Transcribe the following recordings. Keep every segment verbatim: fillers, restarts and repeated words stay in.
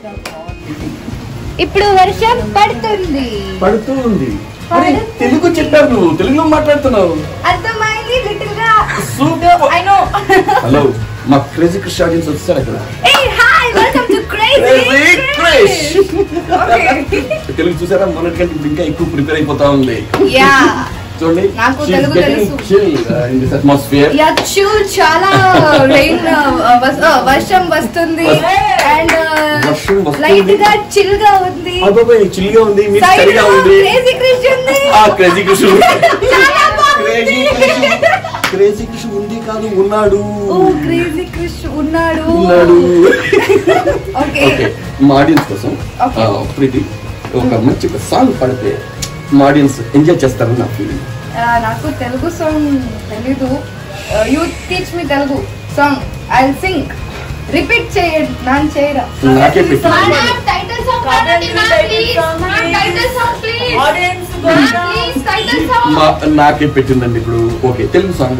ఇప్పుడు వర్షం పడుతుంది పడుతుంది తెలుగు చెప్పారు నువ్వు తెలుగులో మాట్లాడుతున్నావు అర్థమైంది లిటిల్ గా సూపర్ ఐ నో హలో మా క్రేజీ క్రిష్ ఆడియన్స్ వచ్చారు అక్కడ ఏ hi welcome to crazy Krish okay Telugu చూసారా మొన్నటికంటే ఇంకా ఎక్కువ ప్రిపేర్ అయిపోతా ఉంది యా చూడండి నాకు తెలుగు తెలుసు in this atmosphere yeah chill చాలా రెయిన్ వర్షం వస్తుంది అండ్ వర్షం వస్తుంది లైట్ గా చిల్ గా ఉంది అబ్బబ్బే చిల్ గా ఉంది మీకు సరిగా ఉంది క్రేజీ క్రిష్ ఉంది ఆ క్రేజీ క్రిష్ చాలా బాగుంది క్రేజీ క్రిష్ ఉంది కాదు ఉన్నాడు ఓ క్రేజీ క్రిష్ ఉన్నాడు ఉన్నాడు ఓకే ఓకే మా ఆడియన్స్ కోసం ప్రీతి ఒక మంచి ఒక సాంగ్ పాడితే మా ఆడియన్స్ ఎంజాయ్ చేస్తారని నా ఫీలింగ్ నాకు తెలుగు సాంగ్ తెలీదు you teach me Telugu song I will sing repeat చేయండి నాన్ చేయరా నాకే పెట్టి టైటిల్ సాంగ్ పాడండి నా ప్లీజ్ నా title song please audience please title song నాకే పెట్టిందండి ఇప్పుడు ఓకే తెలుగు సాంగ్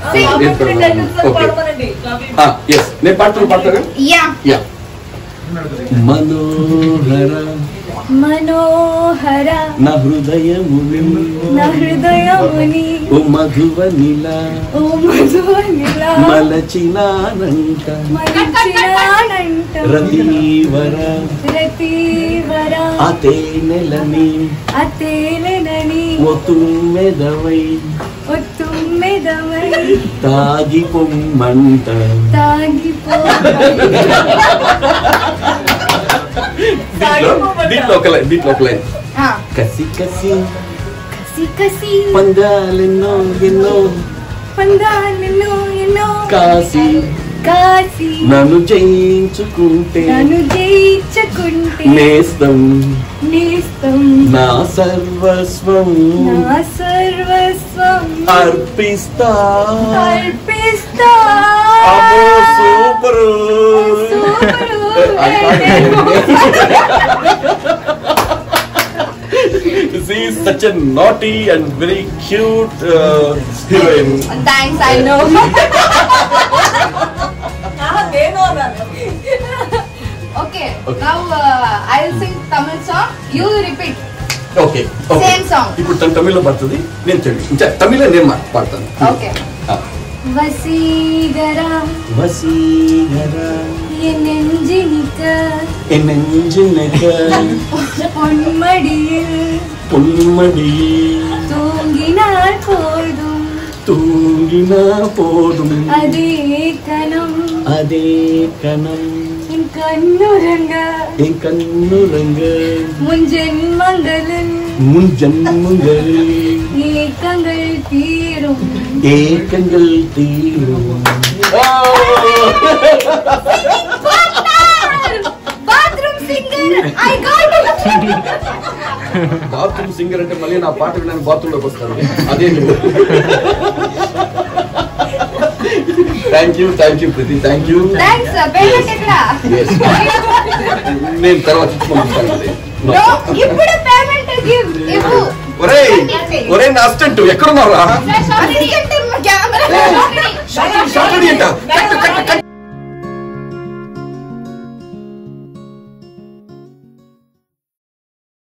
నేను పాడుతున్నా పాడతాను యా యా మనోహర మనోహర నా హృదయముని నా హృదయముని ఓ మధువనిల ఓ మధువనిల మలచినానంట మలచినానంట రతీవర రతీవర అతేనెలని అతేనెలని ఓ తుమ్మెదవై ఓ తుమ్మెదవై తాగి పొమ్మంట తాగిపో దీంట్లో ఒక లైన్ దీంట్లో ఒక లైన్ కసి కసి కసి కసి పందాలెన్నో ఎన్నో పందాలెన్నో ఎన్నో కాసి కాసి నన్ను జయించుకుంటే నన్ను జయించుకుంటే నేస్తం నేస్తం నా సర్వస్వం నా సర్వస్వం అర్పిస్తా అర్పిస్తా అమ్మో super She is such a naughty and very cute uh, heroine. Thanks, I know. Okay, okay. Now uh, I'll sing Tamil song. You repeat. Okay. Okay. Same song. ఇప్పుడు తన తమిళ్లో పడుతుంది నేను తెలుగు తమిళ నేను పాడతాను ఓకే వసీగరా వసీగరా ఎన్నెంజినిక ఎన్నెంజినిక பொன்மடியில் பொன்மடியில் தூங்கினார் போதும் தூங்கினா போதும் அதே கணம் அதே கணம் என் கண்ணுறங்க என் கண்ணுறங்க முன் ஜென்மங்களில் முன் ஜன்மங்களில் ஏக்கங்கள் தீரும் ஏக்கங்கள் தீரும் bathroom singer I got bathroom singer అంటే మళ్ళీ నా పాట వినడానికి బాత్రూమ్ లోకి వస్తాను అదే thank you thank you Preethi thank you thanks payment ఎక్కడ నేను తర్వాత ఇచ్చుకుంటాను ఇప్పుడు పేమెంట్ గివ్ ఇవ్వు ఒరేయ్ ఒరేయ్ నా అసిస్టెంట్ ఎక్కడున్నావురా అసిస్టెంట్